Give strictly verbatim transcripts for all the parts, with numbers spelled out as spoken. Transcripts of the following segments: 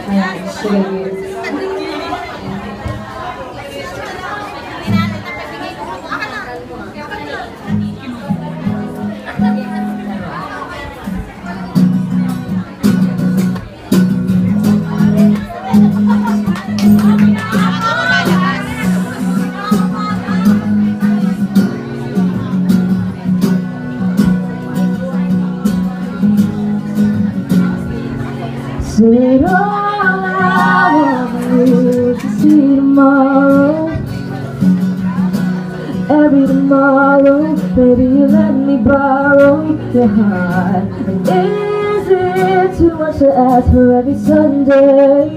Ayan, sige. Said all I want you to see tomorrow, every tomorrow. Baby, you let me borrow your heart. And is it too much to ask for every Sunday?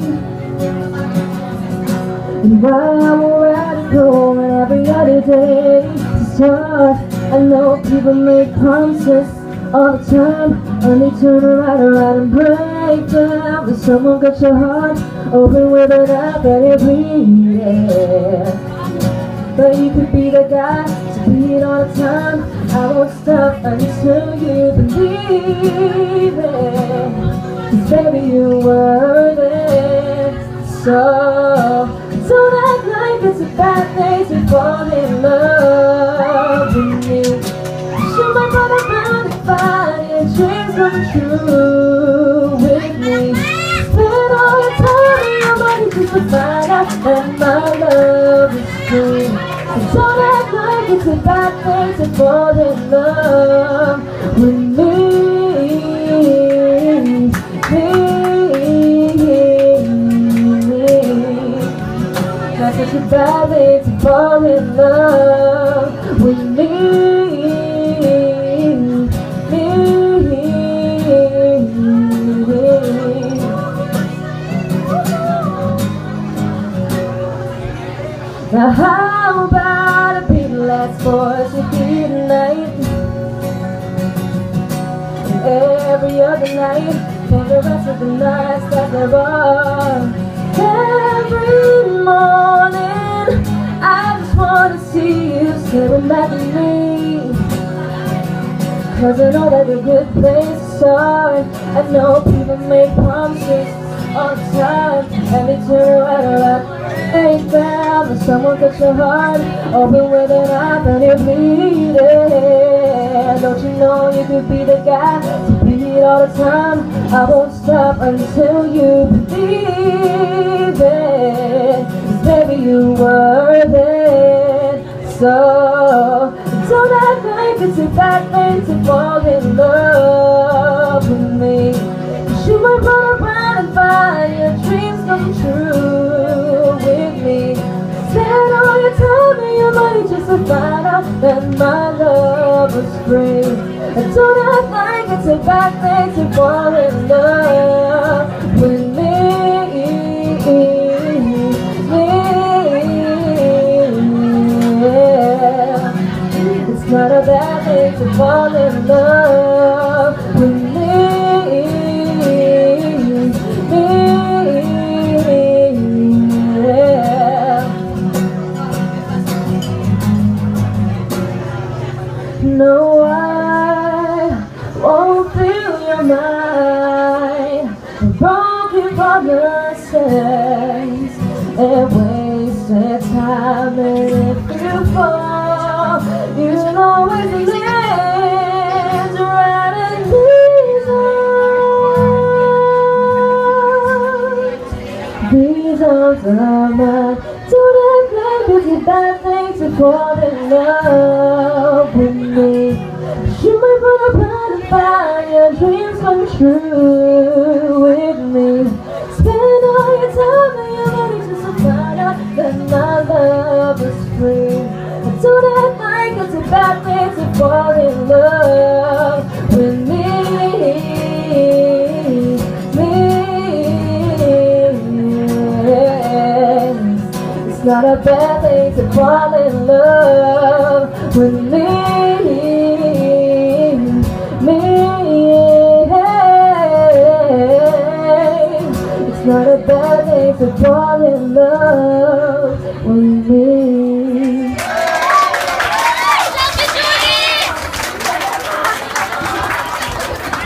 And while we're at home and every other day to start, I know people make promises all the time, only turn right around and break down. But someone got your heart open with an app and you're bleeding. But you could be the guy to beat all the time. I won't stop until you believe it, 'cause baby you're worth it. So don't act like it's a bad thing to fall in love with me. You might run around and find your dreams come true with me. Spend all your time and your money just to find out that my love is true. So don't act like it's a bad thing to fall in love with me. That's such a bad thing to fall in love with me. Now how about a beat last for us to be tonight, and every other night for the rest of the nights that there are. Every morning I just wanna see you staring back at me, 'cause I know that a good place to start. I know people make promises all the time and they turn right around. Ain't found that someone got your heart open with an app and you're bleeding. Don't you know you could be the guy to beat all the time? I won't stop until you believe it, 'cause baby you're worth it. So don't act like it's a bad thing to fall in love with me. 'Cause you might run around and find your dreams come true with me. Spend all your time and your money just to find out that my love was free. And don't act like it's a bad thing to fall in love with me. Yeah. It's not a bad thing to fall in love with me. No, I won't feel your mind, broken promises and wasted time. And if you fall, you can always land right in these arms. These arms are mine. Don't act like it's a bad thing to fall in love with me. You might run around and find your dreams come true with me. Spend all your time and your money just to find out that my love is free. And don't act like it's a bad thing to fall in love with me. It's not a bad thing to fall in love with me, me. It's not a bad thing to fall in love with me.